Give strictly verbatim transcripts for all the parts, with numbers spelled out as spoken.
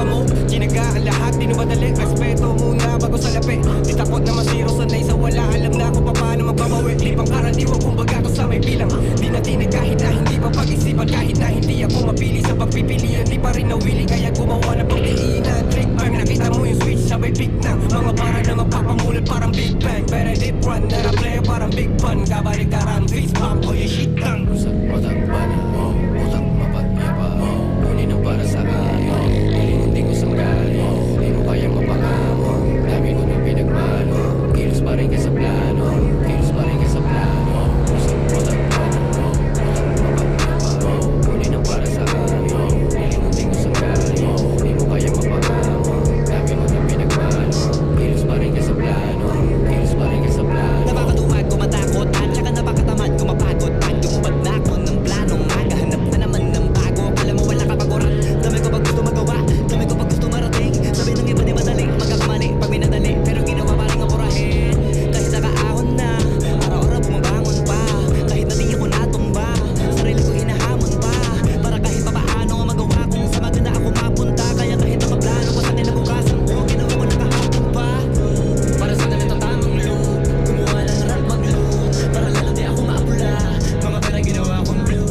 dama mo. Chinaga ang lahat, di na madali. Respeto muna bago sa lapi. Di takot na masiro, sanay sa wala. Alam na kung paano magbabawi. Di pang karaniwan, kumbaga ko sa may bilang. Di na tinig kahit na hindi pa pag-isipan. Kahit na hindi ako mapili sa pagpipilian. Di pa rin nawili, kaya gumawa ng pagdiinan. Trick bang, nakita mo yung switch, sabay pick na. Mga para na magpapamulat parang Big Bang. Pero deep run, na na player parang Big Fun. Kabaliktaran, face pump o yung shit lang. Utak ba na, utak mapagnyapa. Kunin ang para sa akin, hindi ko sanggali. Di mo kayang mapangamo, dami ko na pinagmano. Kilos pa rin ka sa plano, kilos pa rin ka sa plano. Utak ba na, utak mapagnyapa. Kunin ang para sa akin, hindi ko sanggali. Di mo kayang mapangamo, dami ko na pinagmano. Kilos pa rin ka sa plano, kilos pa rin ka sa plano. Napakaduwag ko matakot at saka napakatamad ko mapagod. Pag lumubad na ako ng planong magahanap na naman ng bago. Alam mo wala kapaguran, dami ko pag gusto magawa, dami ko pag gusto marating. Sabi ng iba di madali, magkakamali pag minadali. Pero ginawa pa rin ang purahin, kahit nakaahon na. Araw-araw bumabangon pa, kahit na di ako natumba. Sarili ko hinahamon pa, para kahit pa paano magawa kung sa maganda ako mapunta. Kaya kahit na maplano ko sa kinabukasan ko, ginawa ko nakahapon pa. Para sa ganito tamang loop, gumawa ng rap mag-loop, para lalo di ako maapula. Mga pera ginawa kong blue.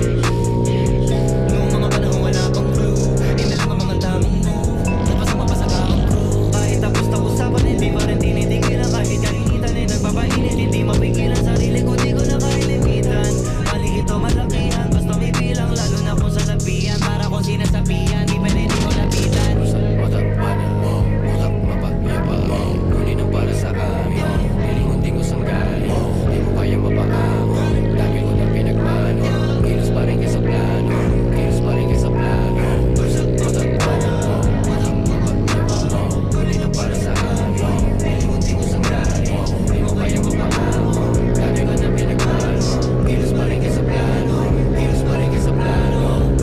Noong mga panahon wala pang clue, hindi lang ang mga tamang move. Napasok pa pa sa tamang crew. Kahit tapos na usapan, hindi pa rin tinitigilan. Kahit kalinitan ay nagpapainit, hindi mapigilan. Sarili ko di ko na kailimitan. Maliit o malakihan, basta may bilang. Lalo na kung sa labihan, para kung sinasabihan, di pwede di ko lapitan. Utak ba na, utak mapagnyapa. Kunin ang para sa amin, hindi ko sanggali. Di mo kayang mapangamo, dami ko na pinagmano. Kilos pa rin ka sa plano, kilos pa rin ka sa plano. Utak ba na, utak mapagnyapa. Kunin ang para sa amin, hindi ko sanggali. Di mo kayang mapangamo, dami ko na pinagmano. Kilos pa rin ka sa plano, kilos pa rin ka sa plano.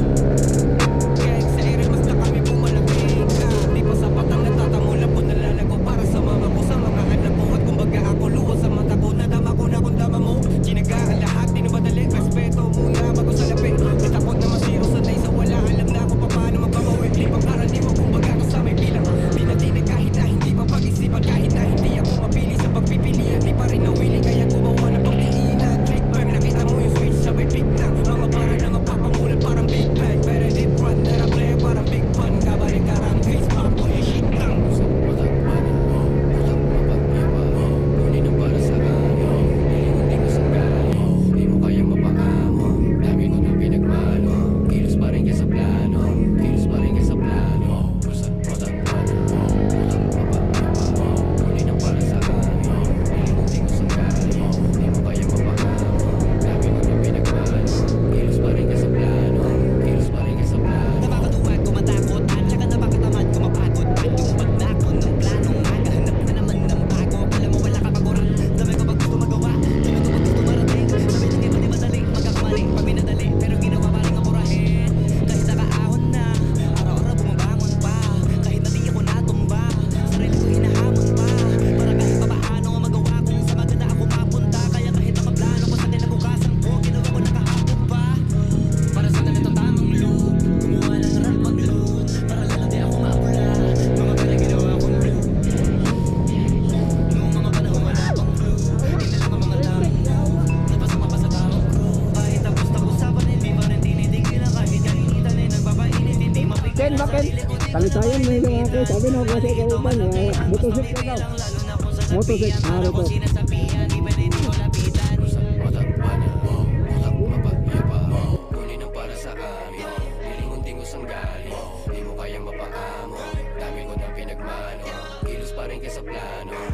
Kahit sa ere, basta kami pumalapit ka. Di pa sapat ang natatamula po, nalalago para sa mga ko, sa mga anak ko. At kumbaga ako luho sa mata ko, nadama ko na kung dama mo. Chinaga ang lahat, di na madali. Respeto muna bago sa lapi. Di takot na masiro, sanay sa wala. Alam na kung paano magbabawi. Di pang karaniwan, kumbaga ko sa may bilang. Di na tinig kahit na hindi pa pag-isipan. Kahit na hindi ako mapili sa pagpipilian. Di pa rin nawili, kaya gumawa ng pagdiinan. Trick bang, nakita mo yung switch, sabay pick na. Mga para na magpapamulat parang Big Bang. Pero deep run, na na player parang Big Fun. Kabaliktaran, face pump o yung shit lang. Utak ba na, utak mapagnyapa. Kunin ang para sa amin, hindi ko sanggali. Di mo kayang mapangamo, dami ko na pinagmano. Kilos pa rin ka sa plano, kilos pa rin ka sa plano. Utak ba na, utak mapagnyapa. Kunin ang para sa amin, hindi ko sanggali. Di mo kayang mapangamo, dami ko na pinagmano. Kilos pa rin ka sa plano, kilos pa rin ka sa plano. Napakaduwag ko matakot at saka napakatamad ko mapagod. Pag lumubad na ako ng planong magahanap na naman ng bago. Alam mo wala kapaguran, dami ko pag gusto magawa, dami ko pag gusto marating. Sabi ng iba di madali, magkakamali pag minadali. Pero ginawa pa rin ang purahin, kahit nakaahon na. Araw-araw bumabangon pa, kahit na di ako natumba. Sarili ko hinahamon pa, para kahit pa paano magawa kung sa maganda ako mapunta. Kaya kahit na maplano ko sa kinabukasan ko, ginawa ko nakahapon pa. Para sa ganito tamang loop, gumawa ng rap mag-loop, para lalo di ako maapula. Mga pera ginawa kong blue. Noong mga panahon wala pang clue, hindi lang ang mga tamang move. Napasok pa pa sa tamang crew. Kahit tapos na usapan, hindi pa rin tinitigilan. Kahit kalinitan ay nagpapainit, hindi mapigilan. Ken, bakit? Talisayan mo yung ako. Sabi na ako sa kauban. Motosik na daw. Lalo na kung sa Motosik. sabihan, para Araw kung to. sinasabihan, di pwede di ko lapitan. Utak ba na, utak mapagnyapa. Kunin ang para sa amin, hindi ko sanggali. Di mo kayang mapangamo, dami ko na pinagmano. Kilos pa rin ka sa plano,